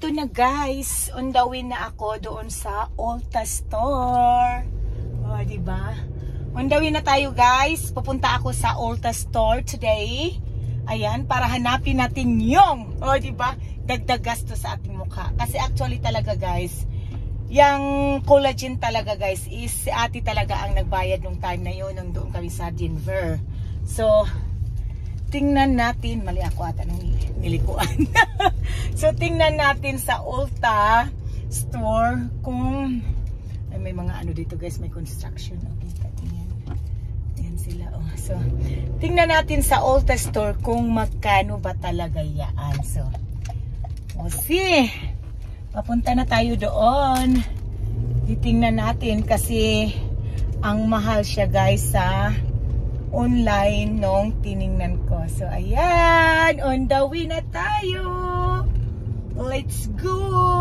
Ito na guys, on the way na ako doon sa Ulta Store. Oh, diba? On the way na tayo guys. Pupunta ako sa Ulta Store today. Ayan, para hanapin natin yung, oh, diba? Dagdag gasto sa ating mukha. Kasi actually talaga guys, yung collagen talaga guys is si ate talaga ang nagbayad nung time na yun nung doon kami sa Denver. So, tingnan natin, mali ako ata nung nilikuan. So, tingnan natin sa Ulta Store kung ay, may mga ano dito guys, may construction. Okay, tingnan. Ayan sila. Oh. So, tingnan natin sa Ulta Store kung magkano ba talaga yan. So, we'll see. Papunta na tayo doon. Titingnan natin kasi ang mahal siya guys sa online nung tiningnan ko. So, ayan. On the way na tayo. Let's go.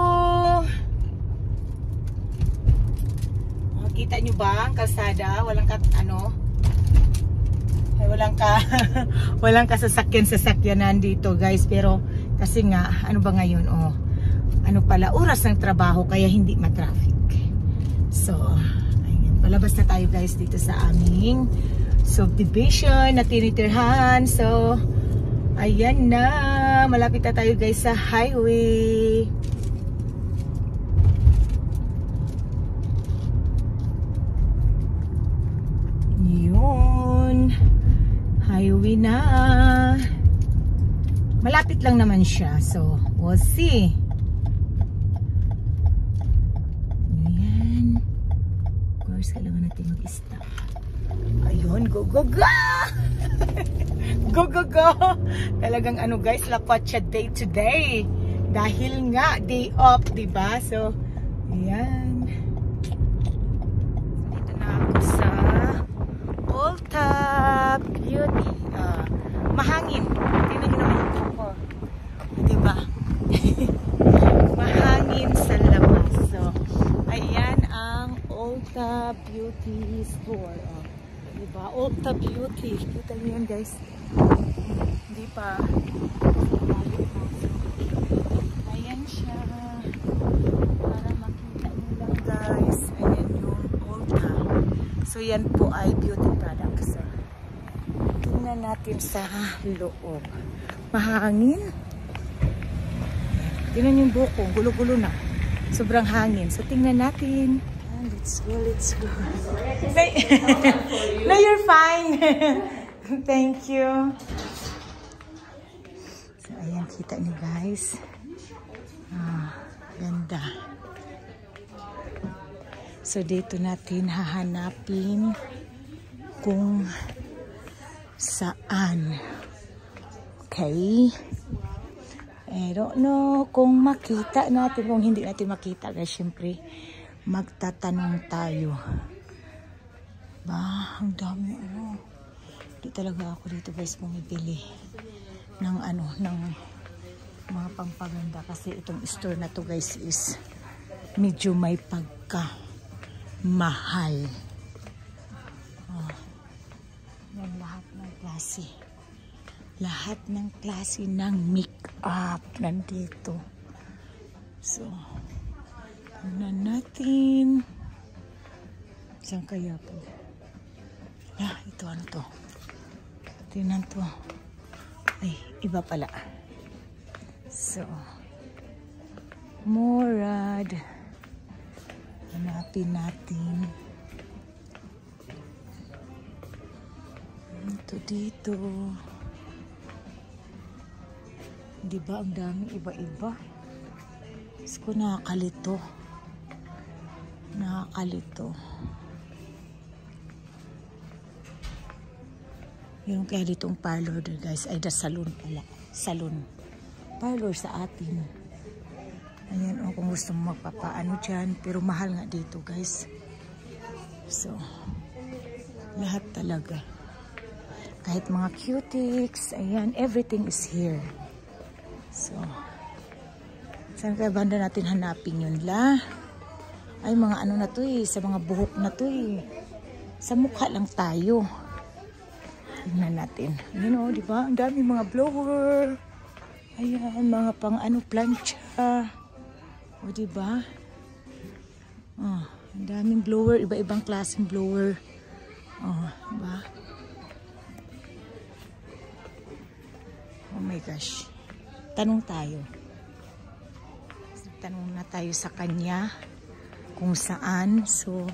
Oh, kita nyo ba ang kalsada? Walang walang kasasakyan-sasakyanan dito guys. Pero, kasi nga, ano ba ngayon? Oh, ano pala, oras ng trabaho kaya hindi matraffic. So, ayan. Palabas na tayo guys dito sa aming subdivision na tinitirhan. So, ayan na. Malapit na tayo guys sa highway. Yun. Highway na. Malapit lang naman siya. So, we'll see. Ayan. Of course, kailangan natin mag-stop. Ayun, go, go, go! Go, go, go! Talagang ano guys, lakwatsa day today. Dahil nga, day off, diba? So, ayan. Dito na ako sa Ulta Beauty. Mahangin. Tingnan nyo naman yung ko. Diba? Mahangin sa labas. So, ayan ang Ulta Beauty Store. Diba? Ulta Beauty. Kita nyo yun guys. Hindi pa. Ayan siya. Para makita nyo lang guys. Ayan yung Ulta. So yan po ay beauty products. So, tingnan natin sa loob. Mahangin. Tingnan yung buko. Gulo-gulo na. Sobrang hangin. So tingnan natin. Let's go, let's go. No, you're fine. Thank you. So, ayan, kita niyo guys. Ganda. So, dito natin hahanapin kung saan. Okay. I don't know kung makita natin. Kung hindi natin makita guys, syempre magtatanong tayo. Ba, ang dami ano. Hindi talaga ako dito guys bumibili ng ano, ng mga pampaganda kasi itong store na to guys is medyo may pagka mahal. Oh. Yan lahat ng klase. Lahat ng klase ng make-up nandito. So, tingnan natin. Saan kaya po? Ito ano to? Tingnan to. Ay, iba pala. So, Murad. Hanapin natin. Ito dito. Diba ang daming iba-iba? Mas ko nakakalito. Nakakalito. Yung kaya ditong parlor doon guys, ay the salon pala. Salon. Parlor sa atin. Ayan o, kung gusto mo magpapaano dyan. Pero mahal nga dito guys. So, lahat talaga. Kahit mga cutics, ayan, everything is here. So, saan kaya banda natin hanapin yun la? Ay, mga ano na to eh, sa mga buhok na to eh. Sa mukha lang tayo. Tingnan natin. Ayan o, diba? Ang dami mga blower. Ayan, mga pang ano, plancha. O, diba? Oh, ang daming blower. Iba-ibang klaseng blower. Oh, diba? Oh my gosh. Tanong tayo. Tanong na tayo sa kanya kung saan. So,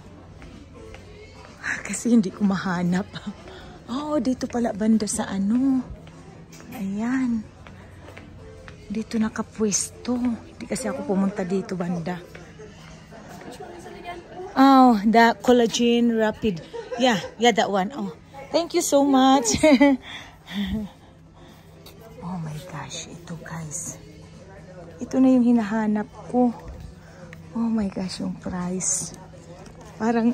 kasi hindi ko mahanap. Oh, dito pala banda sa ano. Ayan. Dito nakapwesto. Hindi kasi ako pumunta dito banda. Oh, the collagen rapid. Yeah, that one. Oh, thank you so much. Oh my gosh, ito guys. Ito na yung hinahanap ko. Oh my gosh, yung price. Parang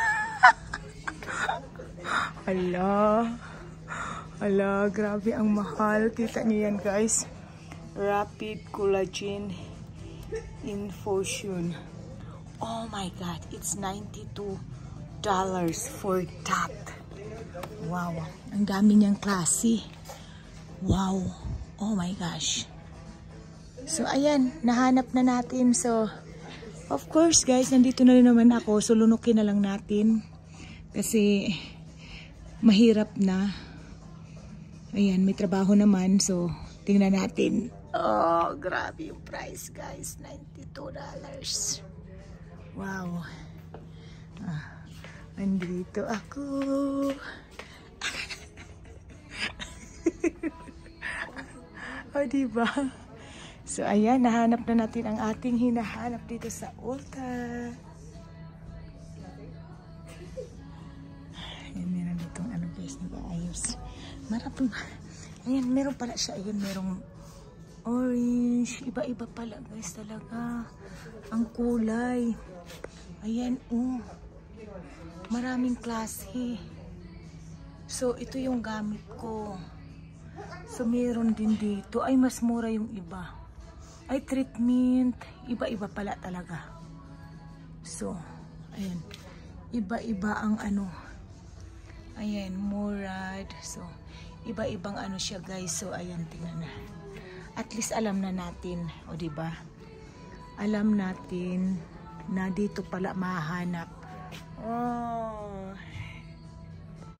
Ala, grabe ang mahal. Kita niyo yan guys. Rapid Collagen Infusion. Oh my god, it's $92 for that. Wow, ang dami niyang klase. Wow, oh my gosh. So ayan, nahanap na natin. So of course guys, nandito na rin naman ako. So lunukin na lang natin. Kasi mahirap na. Ayan, may trabaho naman. So tingnan natin. Oh, grabe yung price guys. $92. Wow. Andito ako. O, diba? So, ayan, nahanap na natin ang ating hinahanap dito sa Ulta. Ayan, meron ditong ano guys, nag-aayos. Marami. Ayan, meron pala siya. Ayan, merong orange. Iba-iba pala guys talaga. Ang kulay. Ayan, oh. Maraming klase. So, ito yung gamit ko. So, meron din dito. Ay, mas mura yung iba. Ay, treatment. Iba-iba pala talaga. So, ayan. Iba-iba ang ano. Ayan, Murad. So, iba-ibang ano siya guys. So, ayan, tingnan na. At least alam na natin. O, diba? Alam natin na dito pala mahanap. Oh.